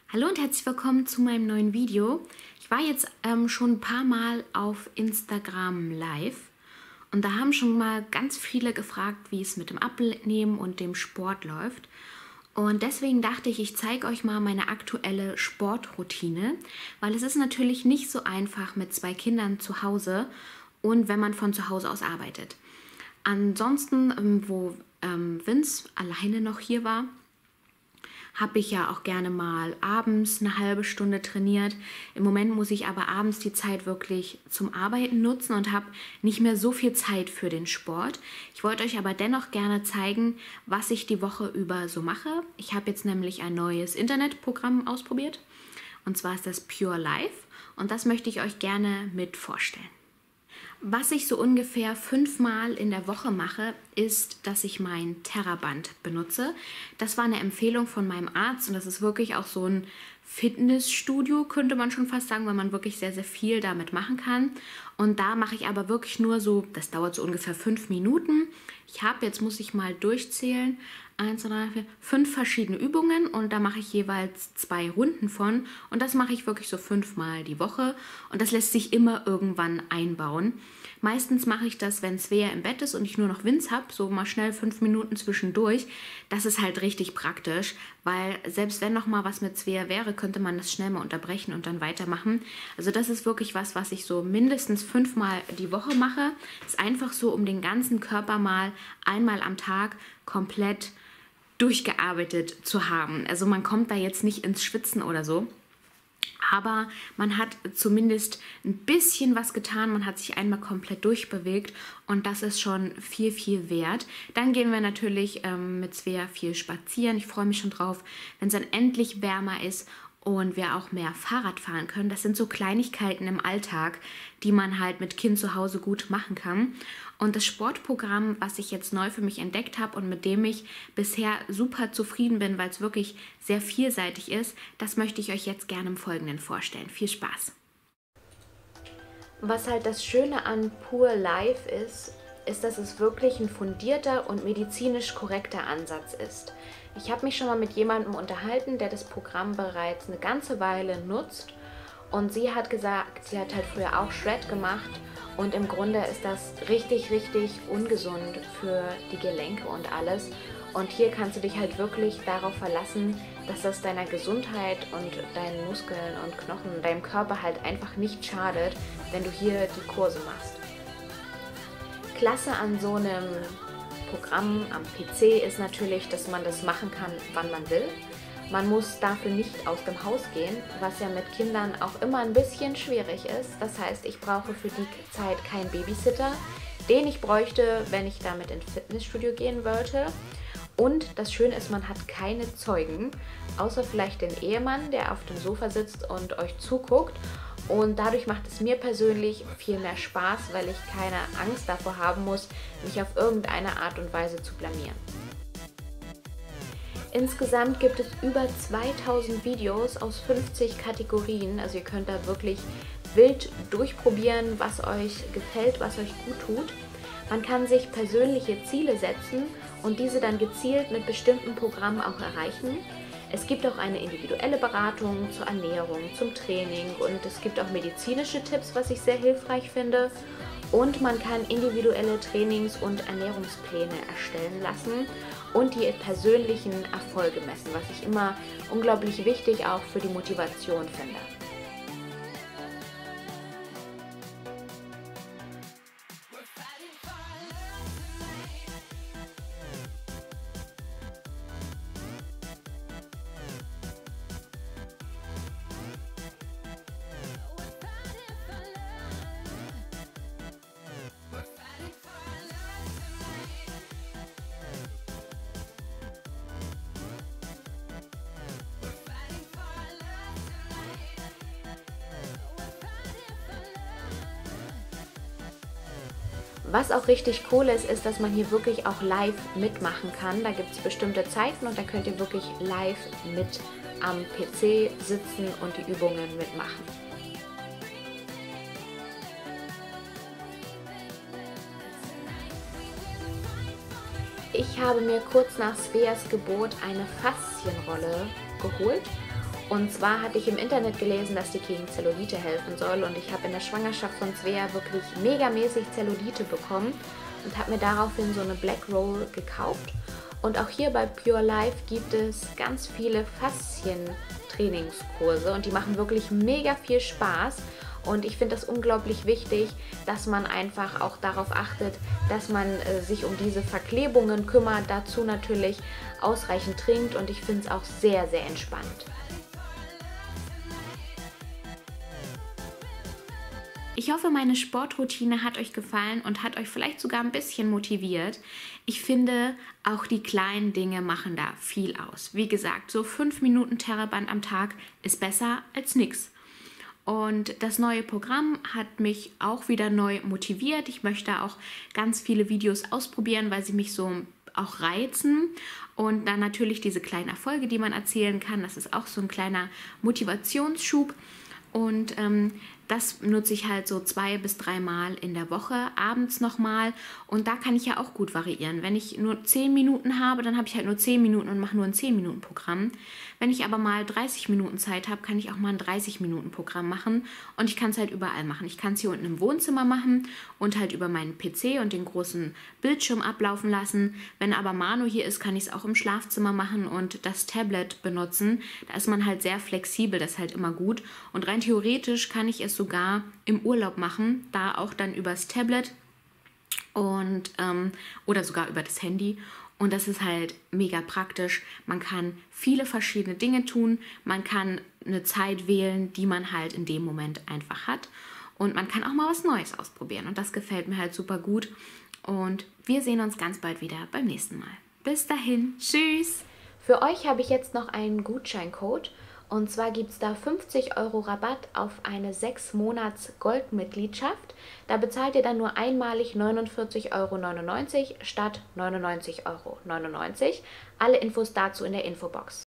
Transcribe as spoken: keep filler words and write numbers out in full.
Hallo und herzlich willkommen zu meinem neuen Video. Ich war jetzt ähm, schon ein paar Mal auf Instagram live und da haben schon mal ganz viele gefragt, wie es mit dem Abnehmen und dem Sport läuft. Und deswegen dachte ich, ich zeige euch mal meine aktuelle Sportroutine, weil es ist natürlich nicht so einfach mit zwei Kindern zu Hause und wenn man von zu Hause aus arbeitet. Ansonsten, ähm, wo ähm, Vince alleine noch hier war, habe ich ja auch gerne mal abends eine halbe Stunde trainiert. Im Moment muss ich aber abends die Zeit wirklich zum Arbeiten nutzen und habe nicht mehr so viel Zeit für den Sport. Ich wollte euch aber dennoch gerne zeigen, was ich die Woche über so mache. Ich habe jetzt nämlich ein neues Internetprogramm ausprobiert und zwar ist das Pure Life und das möchte ich euch gerne mit vorstellen. Was ich so ungefähr fünfmal in der Woche mache, ist, dass ich mein Terraband benutze. Das war eine Empfehlung von meinem Arzt und das ist wirklich auch so ein Fitnessstudio, könnte man schon fast sagen, weil man wirklich sehr, sehr viel damit machen kann. Und da mache ich aber wirklich nur so, das dauert so ungefähr fünf Minuten. Ich habe, jetzt muss ich mal durchzählen, eins, zwei, drei, vier, fünf verschiedene Übungen und da mache ich jeweils zwei Runden von und das mache ich wirklich so fünfmal die Woche und das lässt sich immer irgendwann einbauen. Meistens mache ich das, wenn Svea im Bett ist und ich nur noch Vince habe, so mal schnell fünf Minuten zwischendurch. Das ist halt richtig praktisch, weil selbst wenn noch mal was mit Svea wäre, könnte man das schnell mal unterbrechen und dann weitermachen. Also das ist wirklich was, was ich so mindestens fünfmal die Woche mache. Ist einfach so, um den ganzen Körper mal einmal am Tag komplett durchgearbeitet zu haben. Also man kommt da jetzt nicht ins Schwitzen oder so. Aber man hat zumindest ein bisschen was getan, man hat sich einmal komplett durchbewegt und das ist schon viel, viel wert. Dann gehen wir natürlich ähm, mit Svea viel spazieren. Ich freue mich schon drauf, wenn es dann endlich wärmer ist und wir auch mehr Fahrrad fahren können. Das sind so Kleinigkeiten im Alltag, die man halt mit Kind zu Hause gut machen kann. Und das Sportprogramm, was ich jetzt neu für mich entdeckt habe und mit dem ich bisher super zufrieden bin, weil es wirklich sehr vielseitig ist, das möchte ich euch jetzt gerne im Folgenden vorstellen. Viel Spaß! Was halt das Schöne an Pure Life ist, ist, dass es wirklich ein fundierter und medizinisch korrekter Ansatz ist. Ich habe mich schon mal mit jemandem unterhalten, der das Programm bereits eine ganze Weile nutzt und sie hat gesagt, sie hat halt früher auch Shred gemacht und im Grunde ist das richtig, richtig ungesund für die Gelenke und alles. Und hier kannst du dich halt wirklich darauf verlassen, dass das deiner Gesundheit und deinen Muskeln und Knochen und deinem Körper halt einfach nicht schadet, wenn du hier die Kurse machst. Klasse an so einem Programm am P C ist natürlich, dass man das machen kann, wann man will. Man muss dafür nicht aus dem Haus gehen, was ja mit Kindern auch immer ein bisschen schwierig ist. Das heißt, ich brauche für die Zeit keinen Babysitter, den ich bräuchte, wenn ich damit ins Fitnessstudio gehen wollte. Und das Schöne ist, man hat keine Zeugen, außer vielleicht den Ehemann, der auf dem Sofa sitzt und euch zuguckt. Und dadurch macht es mir persönlich viel mehr Spaß, weil ich keine Angst davor haben muss, mich auf irgendeine Art und Weise zu blamieren. Insgesamt gibt es über zweitausend Videos aus fünfzig Kategorien, also ihr könnt da wirklich wild durchprobieren, was euch gefällt, was euch gut tut. Man kann sich persönliche Ziele setzen und diese dann gezielt mit bestimmten Programmen auch erreichen. Es gibt auch eine individuelle Beratung zur Ernährung, zum Training und es gibt auch medizinische Tipps, was ich sehr hilfreich finde. Und man kann individuelle Trainings- und Ernährungspläne erstellen lassen und die persönlichen Erfolge messen, was ich immer unglaublich wichtig auch für die Motivation finde. Was auch richtig cool ist, ist, dass man hier wirklich auch live mitmachen kann. Da gibt es bestimmte Zeiten und da könnt ihr wirklich live mit am P C sitzen und die Übungen mitmachen. Ich habe mir kurz nach Sveas Geburt eine Faszienrolle geholt Und zwar hatte ich im Internet gelesen, dass die gegen Zellulite helfen soll und ich habe in der Schwangerschaft von Svea wirklich megamäßig Zellulite bekommen und habe mir daraufhin so eine Black Roll gekauft. Und auch hier bei Pure Life gibt es ganz viele Faszien-Trainingskurse und die machen wirklich mega viel Spaß. Und ich finde das unglaublich wichtig, dass man einfach auch darauf achtet, dass man äh, sich um diese Verklebungen kümmert, dazu natürlich ausreichend trinkt und ich finde es auch sehr, sehr entspannt. Ich hoffe, meine Sportroutine hat euch gefallen und hat euch vielleicht sogar ein bisschen motiviert. Ich finde, auch die kleinen Dinge machen da viel aus. Wie gesagt, so fünf Minuten Theraband am Tag ist besser als nichts. Und das neue Programm hat mich auch wieder neu motiviert. Ich möchte auch ganz viele Videos ausprobieren, weil sie mich so auch reizen. Und dann natürlich diese kleinen Erfolge, die man erzählen kann. Das ist auch so ein kleiner Motivationsschub. Und ähm, das nutze ich halt so zwei bis dreimal in der Woche, abends nochmal. Und da kann ich ja auch gut variieren. Wenn ich nur zehn Minuten habe, dann habe ich halt nur zehn Minuten und mache nur ein zehn Minuten Programm. Wenn ich aber mal dreißig Minuten Zeit habe, kann ich auch mal ein dreißig Minuten Programm machen. Und ich kann es halt überall machen. Ich kann es hier unten im Wohnzimmer machen und halt über meinen P C und den großen Bildschirm ablaufen lassen. Wenn aber Manu hier ist, kann ich es auch im Schlafzimmer machen und das Tablet benutzen. Da ist man halt sehr flexibel, das ist halt immer gut. Und rein theoretisch kann ich es sogar im Urlaub machen, da auch dann übers Tablet und ähm, oder sogar über das Handy. Und das ist halt mega praktisch. Man kann viele verschiedene Dinge tun. Man kann eine Zeit wählen, die man halt in dem Moment einfach hat. Und man kann auch mal was Neues ausprobieren. Und das gefällt mir halt super gut. Und wir sehen uns ganz bald wieder beim nächsten Mal. Bis dahin. Tschüss. Für euch habe ich jetzt noch einen Gutscheincode. Und zwar gibt es da fünfzig Euro Rabatt auf eine sechs Monats Goldmitgliedschaft. Da bezahlt ihr dann nur einmalig neunundvierzig Euro neunundneunzig statt neunundneunzig Euro neunundneunzig. Alle Infos dazu in der Infobox.